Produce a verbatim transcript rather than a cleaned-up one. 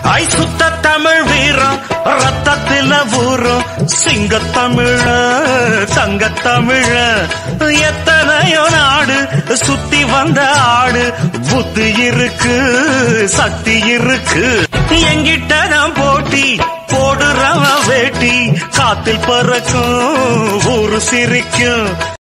ஐ சுத்த தமிழ் வீரம் ரத்தத்தில ஊரும் சிங்கத்தமிழ தங்கத்தமிழ எத்தனையோ நாடு சுத்தி வந்த ஆடு புத்தி இருக்கு சக்தி இருக்கு எங்கிட்ட நான் போட்டி போடுறவன் வேட்டி காத்தில் பறக்கும் ஊரு சிரிக்கும்